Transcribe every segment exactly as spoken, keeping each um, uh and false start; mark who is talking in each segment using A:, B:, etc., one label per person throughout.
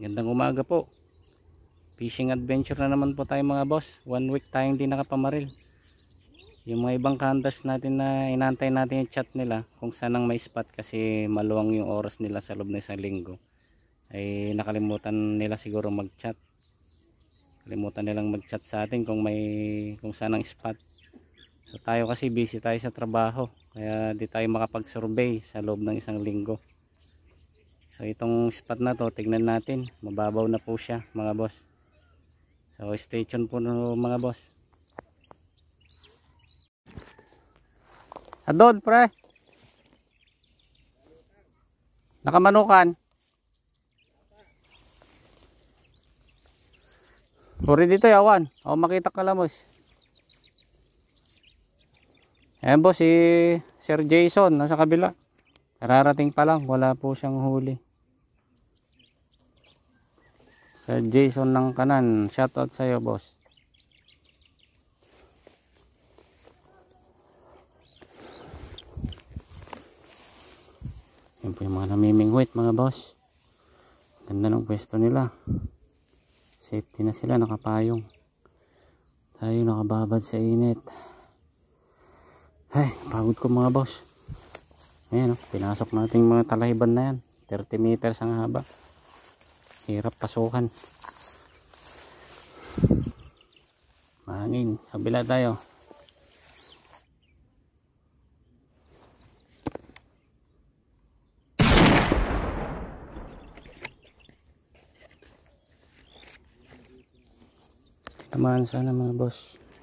A: Gandang umaga po. Fishing adventure na naman po tayo mga boss. One week tayong di nakapamaril. Yung mga ibang hunters natin na inantay natin yung chat nila kung saan ang may spot kasi maluwang yung oras nila sa loob ng isang linggo, ay nakalimutan nila siguro mag chat. Kalimutan nilang mag chat sa atin kung may kung saan ang spot. So tayo kasi busy tayo sa trabaho, kaya di tayo makapag survey sa loob ng isang linggo. So itong spot na to, tignan natin, mababaw na po siya mga boss. So stay tuned po no, mga boss. Adod pre, nakamanukan. Uri dito yawan, o makita kalamos. Ayan boss, si Sir Jason nasa kabila. Kararating pa lang, wala po siyang huli. Sir Jason ng kanan, shoutout sa iyo boss. Yan po yung mga namimingwit mga boss. Ganda ng pwesto nila. Safety na sila, nakapayong. Tayo nakababad sa init. Ay, pagod ko mga boss. Ayan, oh, pinasok natin yung mga talahiban na yan. thirty meters ang haba. Hirap pasukan. Mahangin. Kabila tayo. Tinamaan sana mga boss.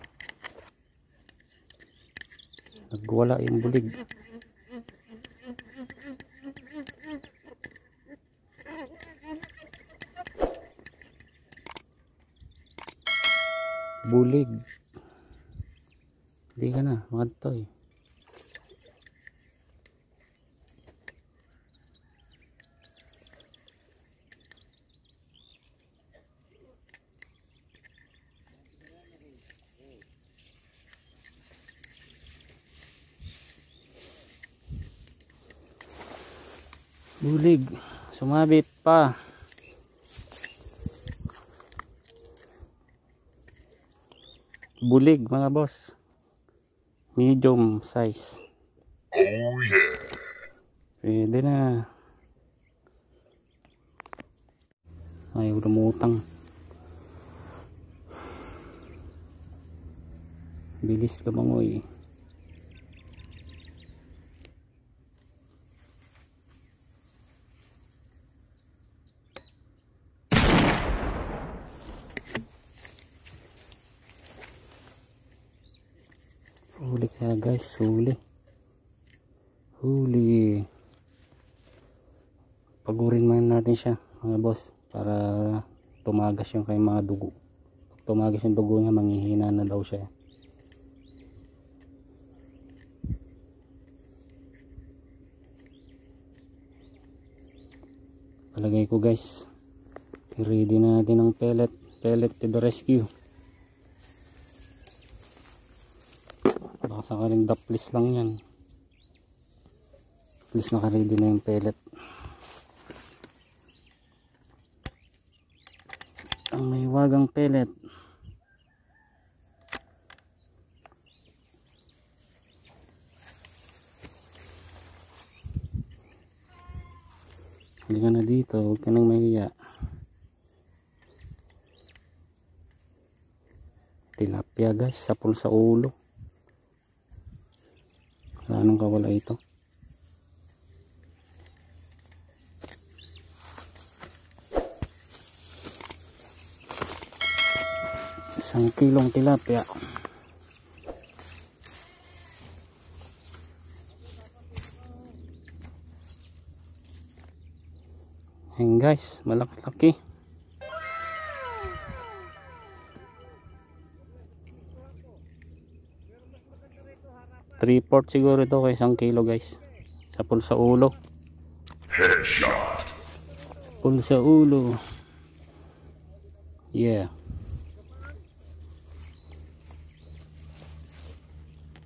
A: Nagwala yung bulig. Bulig. Hindi ka na, mga toy. Bulig. Sumabit pa. Bulig mga boss, medium size. Oh yeah, pwede na. Ayaw lumutang, bilis lumangoy. Huli kaya guys, huli. Huli. Pagurin man natin siya mga boss para tumagas yung kay mga dugo. Pag tumagas yung dugo niya, manghihina na daw siya. Palagay ko guys, i-ready na natin ang pellet. Pellet to the rescue. Baka sakaling daplis lang yan. At least naka-ready na yung pellet. Ang may wagang pellet. Halika na dito, huwag ka nang mahiya. Tilapia guys, sapul sa ulo. Anong kawala ito? Isang kilong tilapia. Ayan guys, malaki-laki. three fourths siguro ito kay isang kilo guys. Sapul sa ulo. Headshot. Sapul sa ulo. Yeah.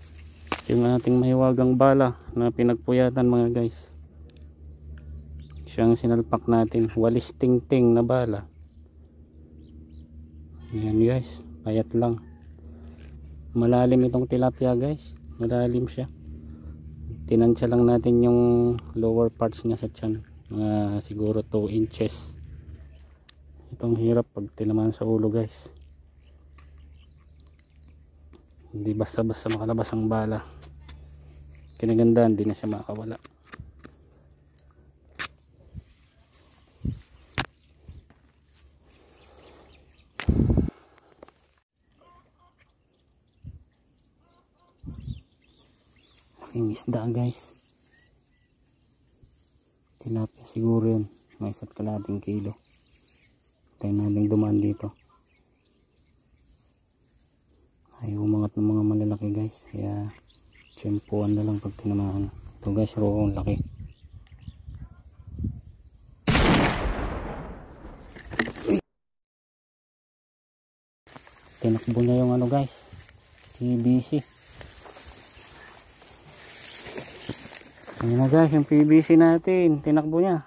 A: Yung ating mahiwagang bala na pinagpuyatan mga guys. siyang sinalpak natin. Walis ting-ting na bala. Yan guys, payat lang. Malalim itong tilapia guys, malalim siya. Tinansya lang natin yung lower parts niya sa tiyan, mga siguro two inches. Itong hirap pag tinamaan sa ulo guys, hindi basta basta makalabas ang bala. Kinagandaan, hindi na siya makawala. Yung isda guys, tilapia siguro yun, may isa't kalahating kilo. Tayo natin dumaan dito, ay umangat ng mga malalaki guys, kaya tiyempuan na lang pag tinamaan. Ito guys, roong laki. Tinakbo niya yung ano guys, T B C. Ayun na guys, yung P V C natin, tinakbo niya.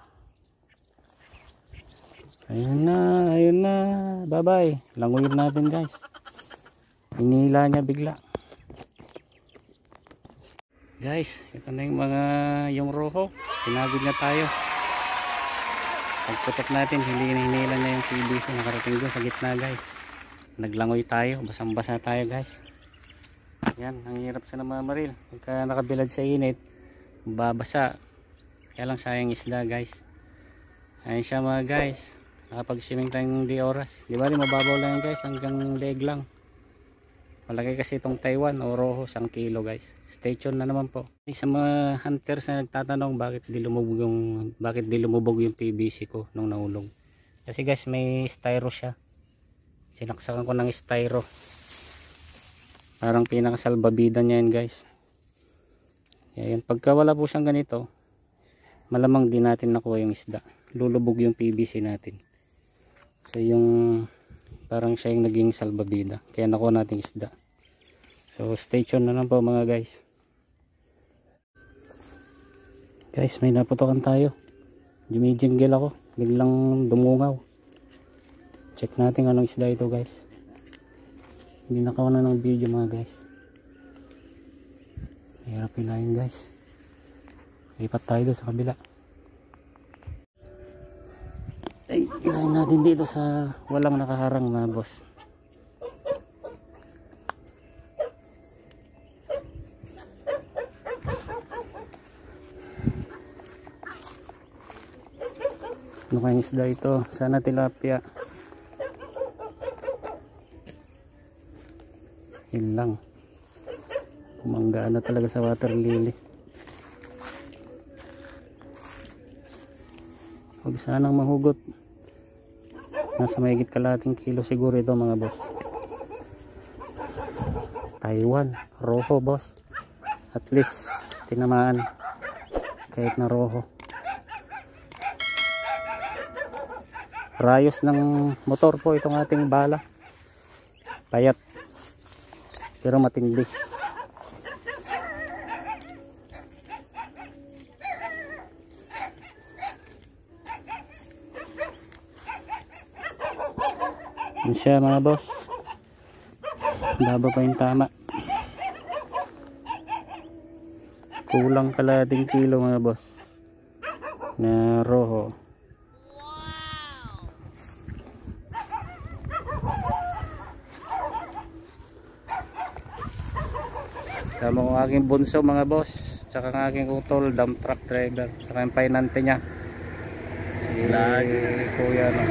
A: Ayun na, ayun na, bye bye. Langoyin natin guys, hinila niya bigla. Guys, ito na yung mga, yung roho, pinagod na tayo. Pagputok natin, hindi hinila niya yung P V C, nakarating doon sa gitna guys. Naglangoy tayo, basang basa tayo guys. Yan, ang hirap sa namamaril pagka nakabilad sa init, babasa. Kaya lang sayang isda guys. Ayun siya mga guys, nakapag swimming tayong di oras. Di ba, mababaw lang yan guys, hanggang leg lang. Malaki kasi itong Taiwan o roho, isang kilo guys. Stay tuned na naman po. Sa mga hunters na nagtatanong bakit di lumubog yung, bakit di lumubog yung P V C ko nung nahulog, kasi guys may styro siya. Sinaksakan ko ng styro, parang pinakasalbabida niya yan guys. Ayan, pagka wala po siyang ganito, malamang di natin nakuha yung isda, lulubog yung P V C natin. So yung parang siya yung naging salbabida, kaya nakuha natin isda. So stay tuned na lang po mga guys. Guys, may naputokan tayo, jumijingle ako, biglang dumungaw. Check natin anong isda ito guys. Hindi nakawa na ng video mga guys, hirap ilayin guys. Lipat tayo doon sa kabila. Ay, ilayin natin dito sa walang nakaharang mga boss. Ano kayang isda ito? Sana tilapia. Yun lang, pumanggaan na talaga sa water lily. Huwag sanang mahugot. Nasa mahigit kalahating kilo siguro ito mga boss. Taiwan roho boss, at least tinamaan kahit na roho. Rayos ng motor po itong ating bala, payat pero matindi. Yan siya mga boss, baba pa yung tama, kulang kalahating kilo mga boss na roho. Sama ko aking bunso mga boss, tsaka ng aking utol, dump truck driver, tsaka yung painante niya si kuya no.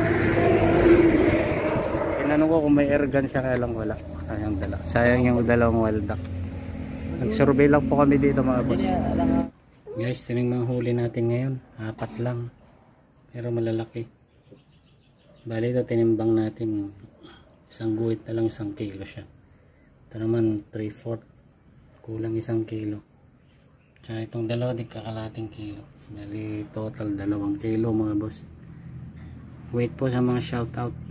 A: Tinanong ko kung may air gun siya, kaya lang wala, sayang dala, sayang yung dalawang wild duck. Nag-survey lang po kami dito mga boss. Guys, tining mga huli natin ngayon, apat lang pero malalaki. Bali ito tinimbang natin, isang guhit na lang, isang kilo siya. Ito naman three fourths, kulang isang kilo. Tsaka itong dalawa di kakalating kilo. Bali total dalawang kilo mga boss. Wait po sa mga shoutout.